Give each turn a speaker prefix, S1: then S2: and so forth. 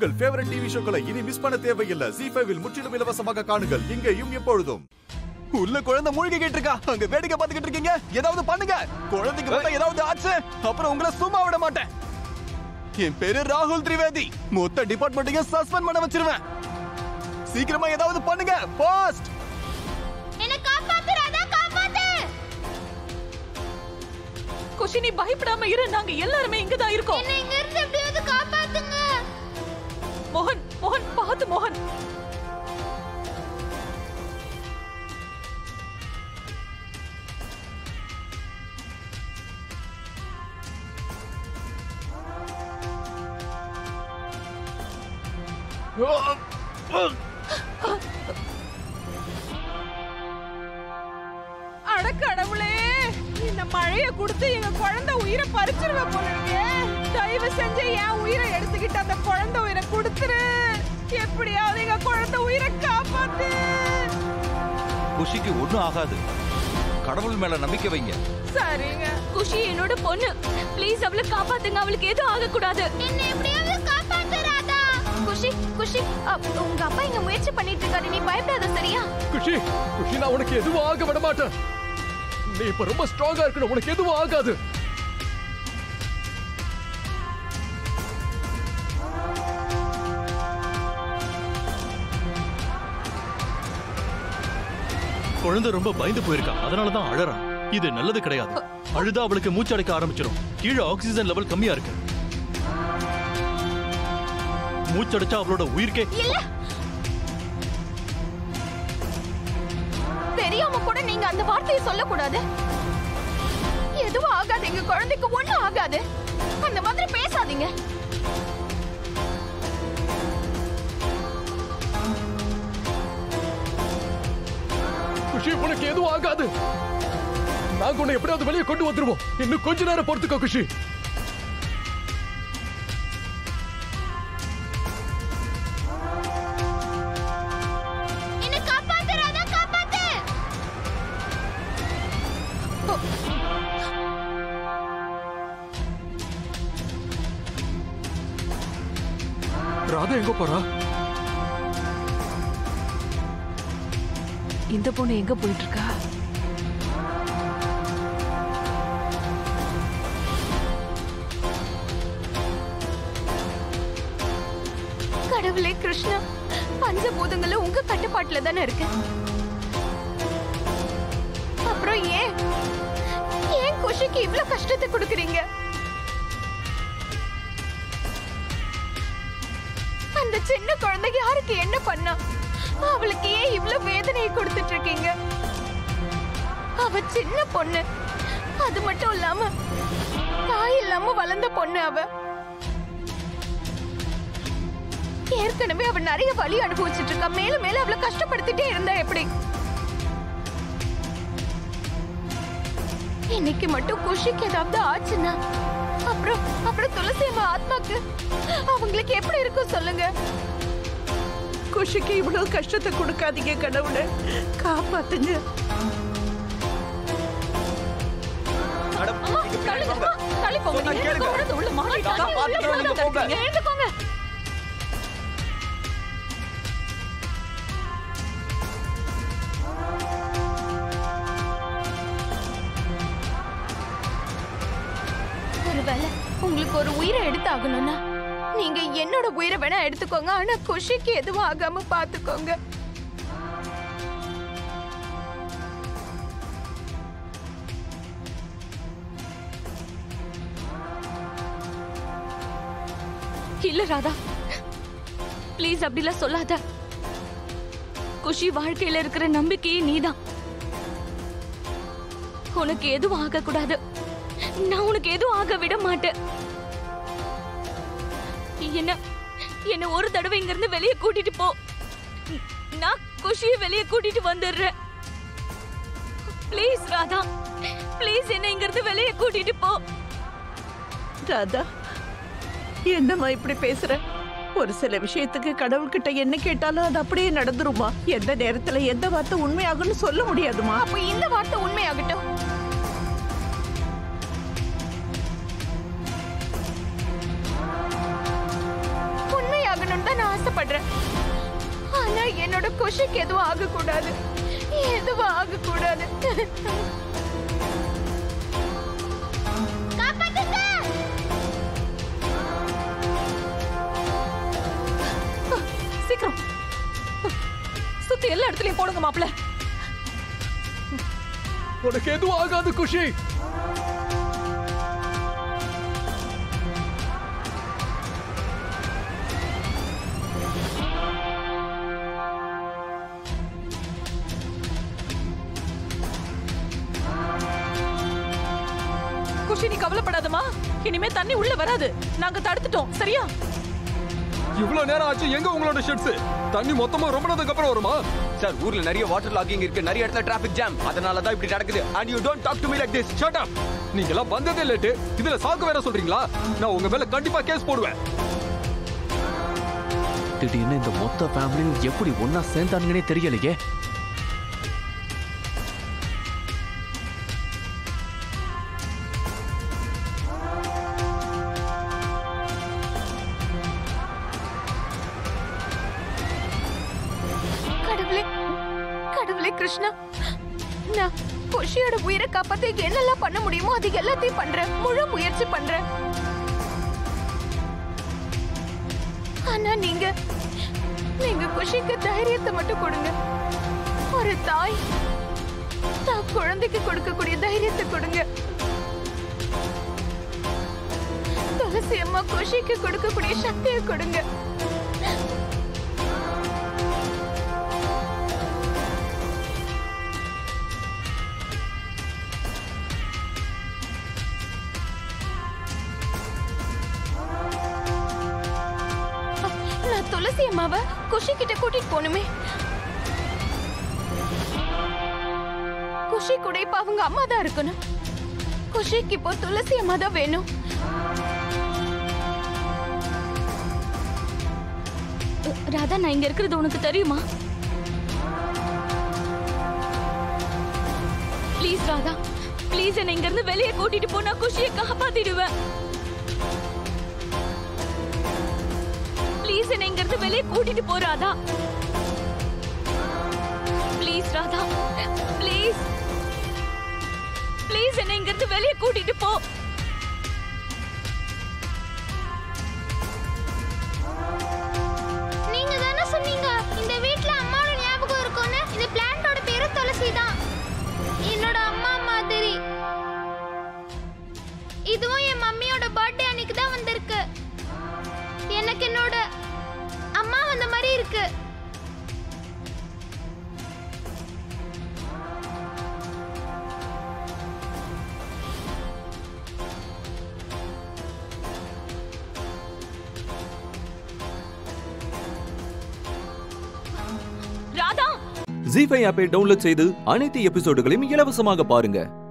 S1: உங்கள் favourite TV ஷோக்களை இனி miss பண்ண தேவையில்லை. ஜீ5 முற்றிலும் இலவசமாக காணுங்கள். இங்கேயும் எப்பொழுதும்.
S2: உள்ள குழந்தை மூழ்கிட்டு இருக்கா, அங்க வேடிக்கை பார்த்துக்கிட்டு இருக்கீங்க. ஏதாவது பண்ணுங்க. குழந்தைக்கு மட்டும் ஏதாவது ஆச்சு அப்புறம் உங்களை சும்மா விட மாட்டேன். என் பேரு ராகுல் திரிவேதி. மொத்த டிபார்ட்மெண்ட்டையும் சஸ்பெண்ட் பண்ண வச்சிருவேன். சீக்கிரமா ஏதாவது பண்ணுங்க. ஃபாஸ்ட்.
S3: என்ன காப்பாத்து ராதா, காப்பாத்து.
S4: குஷினி பயப்படாம இரு. நாங்க எல்லாரும் இங்க தான் இருக்கோம்.
S3: என்ன இங்க இருந்து எப்படியாவது காப்பாத்துங்க.
S4: மோகன், மோகன் பாத்து மோகன். அடக்கடவுளே, இந்த மழைய கொடுத்து எங்க குழந்தை உயிரை பறிச்சிருவ போல இருக்கே. தயவு செஞ்சு என் உயிரை எடுத்துக்கிட்டு அந்த குழந்தை உயிரை கொடுத்துரு. எப்படியாவது எங்க குழந்தை உயிரை காப்பாத்து.
S5: குஷிக்கு ஒண்ணும் ஆகாது. கடவுள் மேல நம்பிக்கை வைங்க.
S4: சரிங்க.
S3: குஷி என்னோட பொண்ணு. ப்ளீஸ் அவளை காப்பாத்துங்க. அவளுக்கு எதுவும் ஆக கூடாது. என்ன எப்படியாவது காப்பாத்து ராதா. குஷி, குஷி, உங்க அப்பா இங்க முயற்சி பண்ணிட்டு இருக்காரு. நீ பயப்படாத, சரியா?
S6: குஷி, குஷி, நான் உனக்கு எதுவும் ஆக விட மாட்டேன். நீ இப்ப ரொம்ப ஸ்ட்ராங்கா இருக்கணும். உனக்கு எதுவும் ஆகாது.
S7: குழந்தை ரொம்ப பயந்து போயிருக்கா, அதனாலதான் அழறான். இது நல்லது கிடையாது. அழுதா அவளுக்கு மூச்சடைக்க ஆரம்பிச்சிடும். கீழே ஆக்சிஜன் லெவல் கம்மியா இருக்கு. மூச்சடைச்சா அவளோட உயிர்க்கே.
S3: தெரியாம கூட நீங்க அந்த வார்த்தையை சொல்லக்கூடாது. எதுவும் ஆகாது, எங்க குழந்தைக்கு ஒண்ணும் ஆகாது. அந்த மாதிரி பேசாதீங்க.
S6: குஷி, உனக்கு எதுவும் ஆகாது. நாங்க உன்னை எப்படியாவது வெளியே கொண்டு வந்துருவோம். இன்னும் கொஞ்ச நேரம் பொறுத்துக்கோ குஷி.
S3: என்ன காப்பாத்து ராதா, காப்பாத்து.
S6: ராதா எங்க போறா?
S4: இந்த பொண்ணு எங்க போயிட்டு இருக்கா?
S3: கடவுளே கிருஷ்ணா, பஞ்சபூதங்களும் உங்க கட்டுப்பாட்டுல தானே இருக்கு. அப்புறம் ஏன் குஷிக்கு இவ்வளவு கஷ்டத்தை கொடுக்கறீங்க? அந்த சின்ன குழந்தை யாருக்கு என்ன பண்ணா? அவளுக்கு ஏன் இவ்வளவு வேதனையை கொடுத்துட்டு இருக்கீங்க? அவ சின்ன பொண்ணு. அது மட்டும் இல்லாம தாய் இல்லாம வளர்ந்த பொண்ணு அவ. ஏற்கனவே அவ நிறைய வலி அனுபவிச்சுட்டு இருக்கா. மேலும் மேலும் அவளை கஷ்டப்படுத்திட்டே இருந்தா எப்படி? இன்னைக்கு மட்டும் குஷிக்கு ஏதாவது ஆச்சுன்னா அப்புறம் துளசி அம்மா ஆத்மாக்கு அவங்களுக்கு எப்படி இருக்கும் சொல்லுங்க?
S4: குஷிக்கு இவ்வளவு கஷ்டத்தை கொடுக்காதீங்க கடவுளே, காப்பாத்துங்க. உள்ள மாட்டிக்கோங்க.
S3: ஒருவேளை உங்களுக்கு ஒரு உயிரை எடுத்தாகணும்னா நீங்க என்னோட உயிரை வேணா எடுத்துக்கோங்க. ஆனா குஷிக்கு எதுவும் ஆகாம பாத்துக்கோங்க. இல்ல ராதா, பிளீஸ் அப்படிலாம் சொல்லாத. குஷி வாழ்க்கையில இருக்கிற நம்பிக்கையே நீதான். உனக்கு எதுவும் ஆக கூடாது. நான் உனக்கு எதுவும் ஆக விட மாட்டேன். என்ன ஒரு தடவை இங்க இருந்து வெளியே கூட்டிட்டு போ. நான் குஷியை வெளியே கூட்டிட்டு வந்துடுறேன். ப்ளீஸ் ராதா, ப்ளீஸ் என்ன இங்க இருந்து வெளியே கூட்டிட்டு போ.
S4: ராதா, என்னம்மா இப்படி பேசுற? ஒரு சில விஷயத்துக்கு கடவுள்கிட்ட என்ன கேட்டாலும் அது அப்படியே நடந்துருமா? எந்த நேரத்துல எந்த வார்த்தை உண்மையாகும்னு சொல்ல முடியாதுமா.
S3: அப்ப இந்த வார்த்தை உண்மையாகட்டும். தான் நான் ஆசைப்படுறேன். ஆனா என்னோட குஷிக்கு எதுவும் ஆகக்கூடாது, எதுவும் ஆகக்கூடாது.
S4: சீக்கிரம் சுத்தி எல்லா இடத்துலயும் போடுங்க மாப்பிள்ள.
S6: உனக்கு எதுவும் ஆகாது குஷி.
S4: குஷி நீ கவலைப்படாதமா, இனிமே தண்ணி உள்ள வராது, நாங்க தடுத்துட்டோம். சரியா?
S6: இவ்வளவு நேரம் ஆச்சு, எங்க உங்களோட ஷெட்ஸ்? தண்ணி மொத்தமா ரொம்ப நேரத்துக்கு அப்புறம் வருமா?
S2: சார், ஊர்ல நிறைய வாட்டர் லாகிங் இருக்கு, நிறைய இடத்துல டிராபிக் ஜாம், அதனால தான் இப்படி நடக்குது. And you don't talk to me like this. Shut up.
S6: நீங்க எல்லாம் வந்ததே லேட், இதுல சாக்கு வேற சொல்றீங்களா? நான் உங்க மேல கண்டிப்பா கேஸ் போடுவேன்.
S8: திடீர்னு இந்த மொத்த ஃபேமிலியும் எப்படி ஒன்னா சேர்ந்தானுங்கன்னே தெரியலையே.
S3: கடவுளே கிருஷ்ணா, நான் குஷியோட உயிரை காப்பாத்த என்னெல்லாம் பண்ண முடியுமோ அது எல்லாத்தையும் பண்றேன், முழு முயற்சி பண்றேன். ஆனா நீங்க குஷிக்கு தைரியத்தை மட்டும் கொடுங்க. ஒரு தாய் தான் குழந்தைக்கு கொடுக்கக்கூடிய தைரியத்தை கொடுங்க. துளசி அம்மா குஷிக்கு கொடுக்கக்கூடிய சக்தியை கொடுங்க. துளசி அம்மாவை குஷி கிட்ட கூட்டிட்டு போனுமே. குஷி கூட இப்ப அவங்க அம்மா தான் இருக்கணும். குஷிக்கு இப்போ துளசி அம்மா தான் வேணும்.
S9: ராதா, நான் இங்க இருக்கிறது உனக்கு தெரியுமா? ப்ளீஸ் ராதா, ப்ளீஸ் என்ன இங்க இருந்து வெளியே கூட்டிட்டு போனா குஷியை காப்பாத்திடுவேன். ப்ளீஸ் என்ன இங்க இருந்து வெளியே கூட்டிட்டு போ Radha. Please Radha, please please என்ன இங்க இருந்து வெளியே கூட்டிட்டு போ.
S10: நீங்க தானே சொன்னீங்க இந்த வீட்ல அம்மாவோட ஞாபகம் இருக்கும்னு. இந்த பிளான்ட்டோட பேரு துளசி தான், என்னோட அம்மா மாதிரி. இதுவும் என் மம்மியோட பர்த்டே அன்னைக்கு தான் வந்திருக்கு. எனக்கு என்னோட அம்மா வந்த மாதிரி இருக்கு.
S9: ராதா,
S11: ஜீ5 ஆப்பை டவுன்லோட் செய்து அனைத்து எபிசோடுகளையும் இலவசமாக பாருங்க.